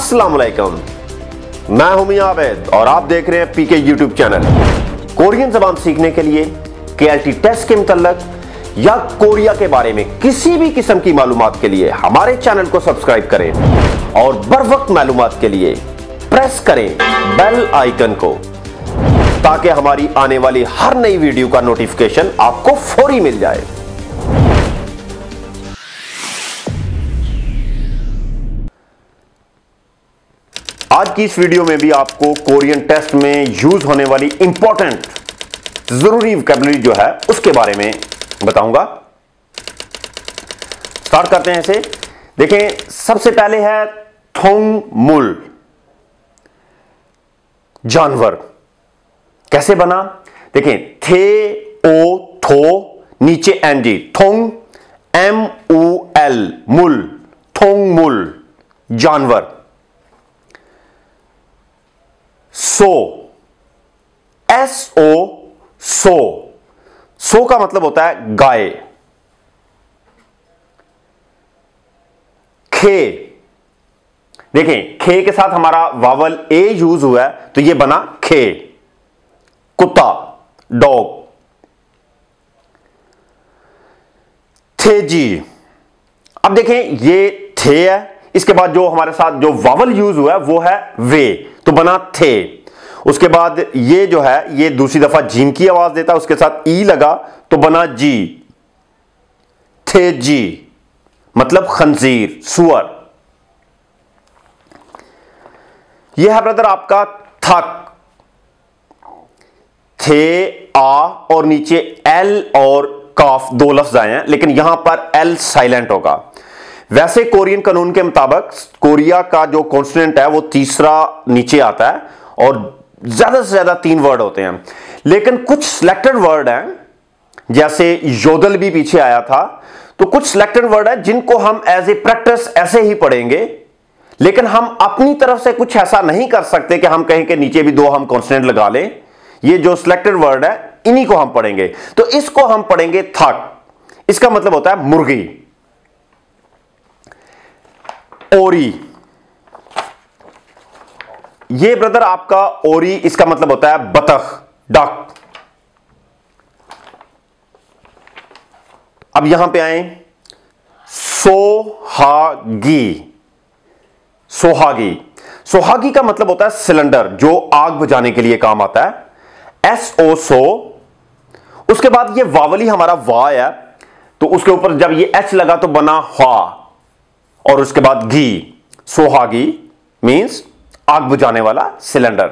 अस्सलाम वालेकुम, मैं हूं मियां आबिद और आप देख रहे हैं पीके यूट्यूब चैनल। कोरियन जबान सीखने के लिए केएलटी टेस्ट के मुतल्लिक या कोरिया के बारे में किसी भी किस्म की मालूमात के लिए हमारे चैनल को सब्सक्राइब करें और बर वक्त मालूमात के लिए प्रेस करें बेल आइकन को, ताकि हमारी आने वाली हर नई वीडियो का नोटिफिकेशन आपको फौरी मिल जाए। आज की इस वीडियो में भी आपको कोरियन टेस्ट में यूज होने वाली इंपॉर्टेंट जरूरी वोकैबुलरी जो है उसके बारे में बताऊंगा। स्टार्ट करते हैं इसे। देखें, सबसे पहले है थोंगमुल, जानवर। कैसे बना? देखें, थे ओ थो नीचे एनजी, थोंग MUL मुल, थोंगमुल जानवर। सो SO सो का मतलब होता है गाय। खे, देखें खे के साथ हमारा वावल ए यूज हुआ है तो यह बना खे, कुत्ता, डॉग। थे जी, अब देखें ये थे है, इसके बाद जो हमारे साथ जो वावल यूज हुआ है वो है वे, तो बना थे। उसके बाद ये जो है ये दूसरी दफा जीम की आवाज देता है, उसके साथ ई लगा तो बना जी, थे जी, मतलब खंजीर, सुअर। यह है ब्रदर आपका थक, थे आ और नीचे एल और काफ दो लफ्ज आए हैं, लेकिन यहां पर एल साइलेंट होगा। वैसे कोरियन कानून के मुताबिक कोरिया का जो कॉन्सोनेंट है वो तीसरा नीचे आता है और ज्यादा से ज्यादा 3 वर्ड होते हैं, लेकिन कुछ सिलेक्टेड वर्ड हैं, जैसे योदल भी पीछे आया था, तो कुछ सिलेक्टेड वर्ड है जिनको हम एज ए प्रैक्टिस ऐसे ही पढ़ेंगे, लेकिन हम अपनी तरफ से कुछ ऐसा नहीं कर सकते कि हम कहें कि नीचे भी 2 हम कॉन्सोनेंट लगा लें। ये जो सिलेक्टेड वर्ड है इन्हीं को हम पढ़ेंगे, तो इसको हम पढ़ेंगे थक, इसका मतलब होता है मुर्गी। ओरी, ये ब्रदर आपका ओरी, इसका मतलब होता है बतख, डक। अब यहां पे आए, सोहागी, सोहागी, सोहागी का मतलब होता है सिलेंडर जो आग बुझाने के लिए काम आता है, SO सो। उसके बाद ये वावली हमारा वा है, तो उसके ऊपर जब ये H लगा तो बना हा, और उसके बाद घी, सोहागी मींस आग बुझाने वाला सिलेंडर।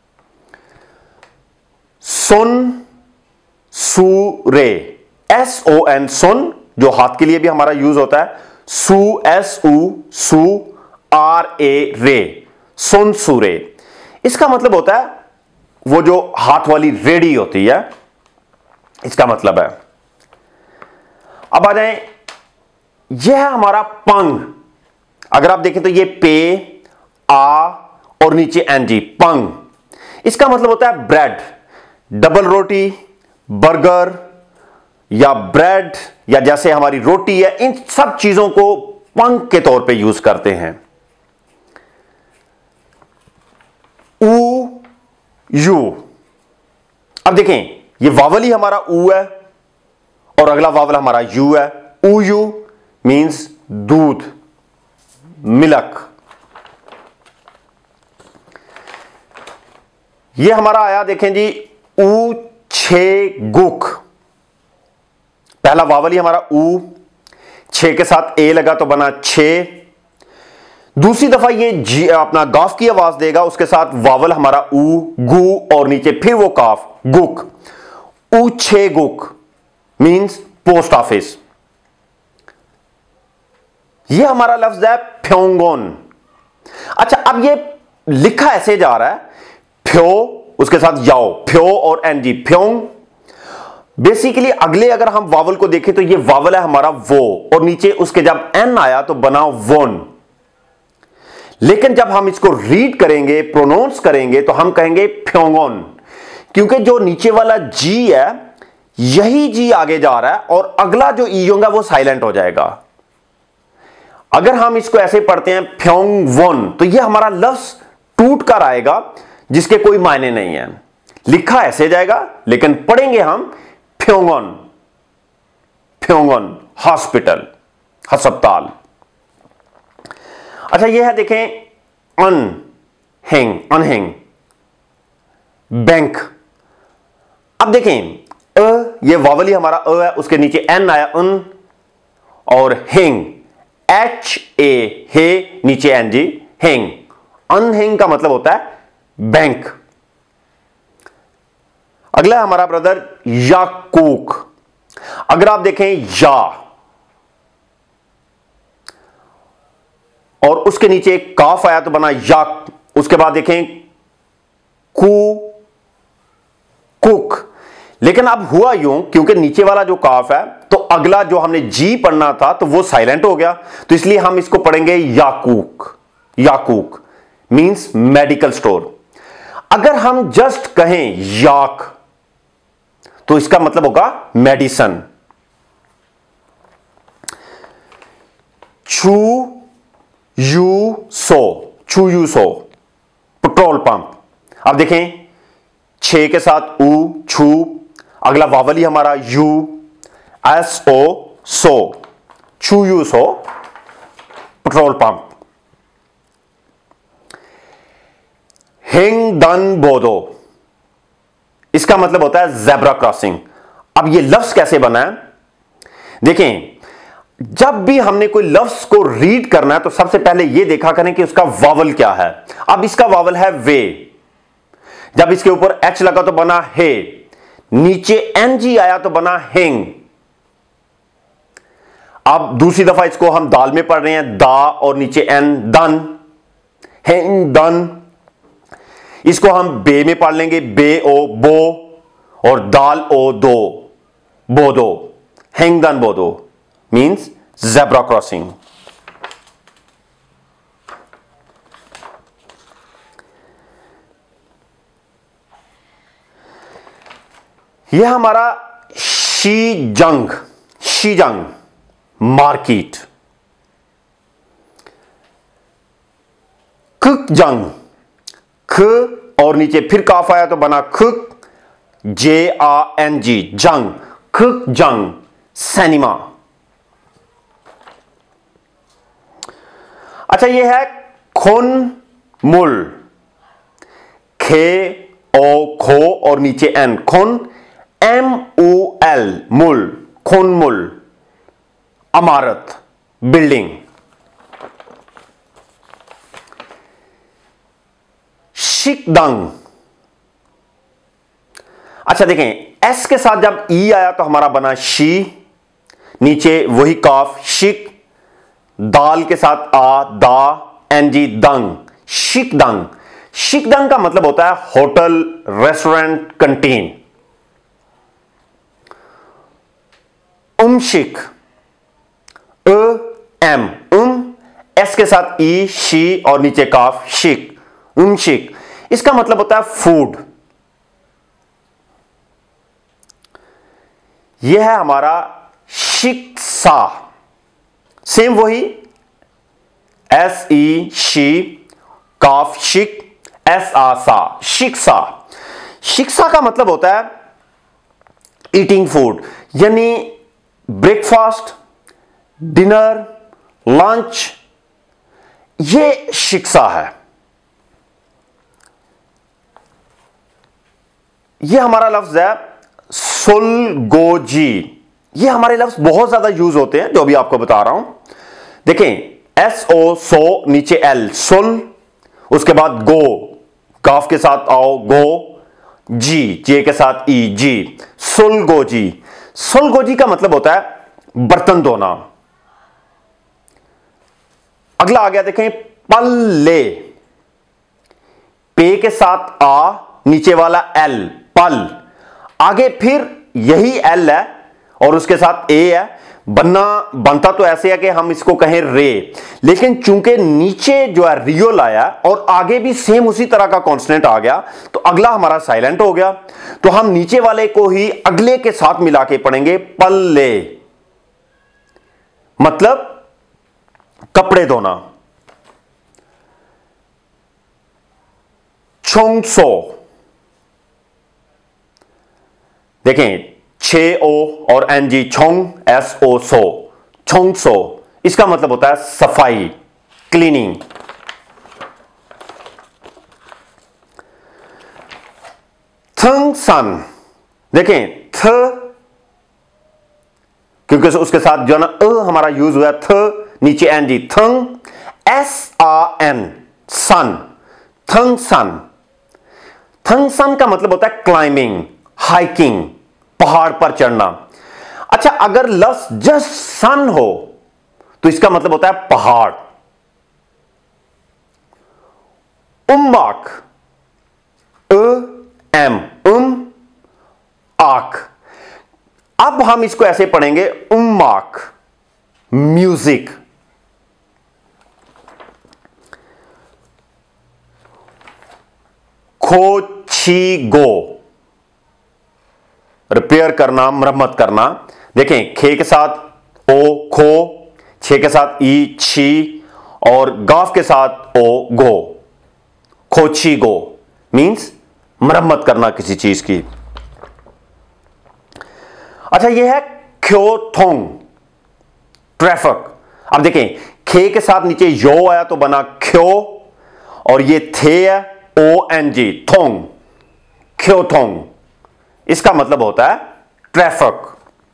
सुन सूरे, SON सुन, जो हाथ के लिए भी हमारा यूज होता है, सू SU सू RA रे, सुन सूरे। इसका मतलब होता है वो जो हाथ वाली रेडी होती है, इसका मतलब है। अब आ जाए, यह है हमारा पंग। अगर आप देखें तो ये पे आ और नीचे एनजी, पंग। इसका मतलब होता है ब्रेड, डबल रोटी, बर्गर या ब्रेड, या जैसे हमारी रोटी है, इन सब चीजों को पंग के तौर पे यूज करते हैं। ऊ यू, अब देखें ये वावल ही हमारा ऊ है और अगला वावल हमारा यू है। ऊ यू मींस दूध, मिल्क। ये हमारा आया, देखें जी, ऊ छे गुक, पहला वावल ही हमारा ऊ, छे के साथ ए लगा तो बना छे। दूसरी दफा ये जी अपना गाफ की आवाज देगा, उसके साथ वावल हमारा ऊ, गु और नीचे फिर वो काफ, गुक। ऊ छे गुक मींस पोस्ट ऑफिस। ये हमारा लफ्ज है फ्योंगोन। अच्छा, अब ये लिखा ऐसे जा रहा है, फ्यो उसके साथ याओ, फ्यो और एनजी, फ्योंग। बेसिकली अगले अगर हम वावल को देखें तो ये वावल है हमारा वो, और नीचे उसके जब एन आया तो बना वोन। लेकिन जब हम इसको रीड करेंगे, प्रोनाउंस करेंगे, तो हम कहेंगे फ्योंगोन, क्योंकि जो नीचे वाला जी है यही जी आगे जा रहा है और अगला जो ई होगा वो साइलेंट हो जाएगा। अगर हम इसको ऐसे पढ़ते हैं फ्योंगवॉन, तो ये हमारा लफ्ज टूट कर आएगा जिसके कोई मायने नहीं है। लिखा ऐसे जाएगा लेकिन पढ़ेंगे हम फ्योंगॉन, फ्योंगॉन हॉस्पिटल, अस्पताल। अच्छा ये है देखें अनहेंग, अनहेंग बैंक। अब देखें ये वावली हमारा अ है, उसके नीचे एन आया अन, और हेंग एच ए हे, नीचे एन जी हेंग। अनहेंग का मतलब होता है बैंक। अगला है हमारा ब्रदर याकूक। अगर आप देखें या और उसके नीचे एक काफ आया तो बना याक, उसके बाद देखें कु कुक। लेकिन अब हुआ यूं, क्योंकि नीचे वाला जो काफ है तो अगला जो हमने जी पढ़ना था तो वो साइलेंट हो गया, तो इसलिए हम इसको पढ़ेंगे याकूक। याकूक मींस मेडिकल स्टोर। अगर हम जस्ट कहें याक तो इसका मतलब होगा मेडिसन। छू यू सो, छू यू सो पेट्रोल पंप। अब देखें 6 के साथ ऊ छू, अगला वावली हमारा यू, एस ओ सो, छू यू सो पेट्रोल पंप। हेंग दन बोदो, इसका मतलब होता है जेब्रा क्रॉसिंग। अब ये लफ्ज कैसे बना है देखें, जब भी हमने कोई लफ्ज को रीड करना है तो सबसे पहले यह देखा करें कि उसका वावल क्या है। अब इसका वावल है वे, जब इसके ऊपर एच लगा तो बना हे, नीचे एनजी आया तो बना हेंग। अब दूसरी दफा इसको हम दाल में पढ़ रहे हैं, दा और नीचे एन, दन, हेंग दन। इसको हम बे में पढ़ लेंगे, बे ओ बो, और दाल ओ दो, बोदो, हेंग दन बोदो मीन्स जेब्रा क्रॉसिंग। यह हमारा शीजंग, शीजंग मार्केट। कुकजंग, ख और नीचे फिर काफ आया तो बना खुक, जे आ एन जी जंग, कुकजंग सिनेमा। अच्छा ये है खुन मुल, खे ओ खो और नीचे एन, खुन एम ओ एल मुल, खुन मुल इमारत, बिल्डिंग। शिकदंग। अच्छा देखें एस के साथ जब ई आया तो हमारा बना शी, नीचे वही काफ शिक, दाल के साथ आ दा, एनजी दंग, शिकदंग। शिकदंग का मतलब होता है होटल, रेस्टोरेंट, कैंटीन। उमशिक, एम एस के साथ ई शी और नीचे काफ शिक, उमशिक। इसका मतलब होता है फूड। यह है हमारा शिक्षा, सेम वही एस ई शी काफ शिक, एस आ सा, शिक्षा। शिक्षा का मतलब होता है ईटिंग फूड, यानी ब्रेकफास्ट, डिनर, लंच, ये शिक्षा है। ये हमारा लफ्ज है सुलगोजी। ये हमारे लफ्ज बहुत ज्यादा यूज होते हैं जो अभी आपको बता रहा हूं। देखें एस ओ सो, नीचे एल सुल, उसके बाद गो, काफ के साथ आओ गो, जी जे के साथ ई जी, सुलगोजी। सुलगोजी का मतलब होता है बर्तन धोना। अगला आ गया देखें पल्ले, पे के साथ आ, नीचे वाला एल, पल, आगे फिर यही एल है और उसके साथ ए है। बनता तो ऐसे है कि हम इसको कहें रे, लेकिन चूंकि नीचे जो है रियो लाया और आगे भी सेम उसी तरह का कॉन्स्टेंट आ गया तो अगला हमारा साइलेंट हो गया, तो हम नीचे वाले को ही अगले के साथ मिला के पढ़ेंगे पल्ले। मतलब कपड़े धोना, छोंगसो, देखें 6 ओ और एनजी, छोंग SO सो, छोंगसो, इसका मतलब होता है सफाई, क्लीनिंग। थंगसन, देखें थ, क्योंकि उसके साथ जो ना हमारा यूज हुआ, थ नीचे एनजी, थंग SAN, सन, थंगसन। थंगसन का मतलब होता है क्लाइंबिंग, हाइकिंग, पहाड़ पर चढ़ना। अच्छा, अगर लफ्ज जस्ट सन हो तो इसका मतलब होता है पहाड़। उम्माक, आक। अब हम इसको ऐसे पढ़ेंगे, उम्माक, म्यूजिक। खोचीगो, रिपेयर करना, मरम्मत करना। देखें खे के साथ ओ खो, छे के साथ ई छी, और गाफ के साथ ओ गो, खोचीगो मींस मरम्मत करना किसी चीज की। अच्छा, यह है ख्योथोंग, ट्रैफिक। अब देखें खे के साथ नीचे यो आया तो बना ख्यो, और ये थे है ONG, थोंग, ख्योथोंग। इसका मतलब होता है ट्रैफिक।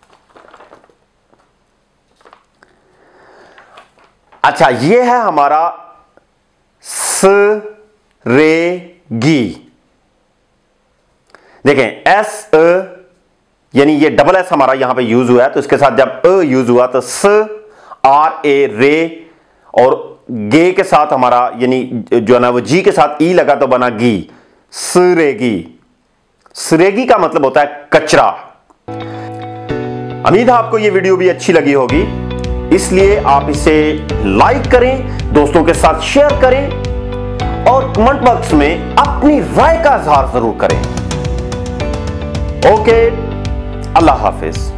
अच्छा, यह है हमारा स रे गी। देखें S यानी ये डबल S हमारा यहां पे यूज हुआ है, तो इसके साथ जब यूज हुआ तो स RA रे, और गे के साथ हमारा यानी जो है ना वो जी के साथ ई लगा तो बना गी, सरेगी। सरेगी का मतलब होता है कचरा। उम्मीद है आपको ये वीडियो भी अच्छी लगी होगी, इसलिए आप इसे लाइक करें, दोस्तों के साथ शेयर करें, और कमेंट बॉक्स में अपनी राय का इजहार जरूर करें। ओके, अल्लाह हाफिज।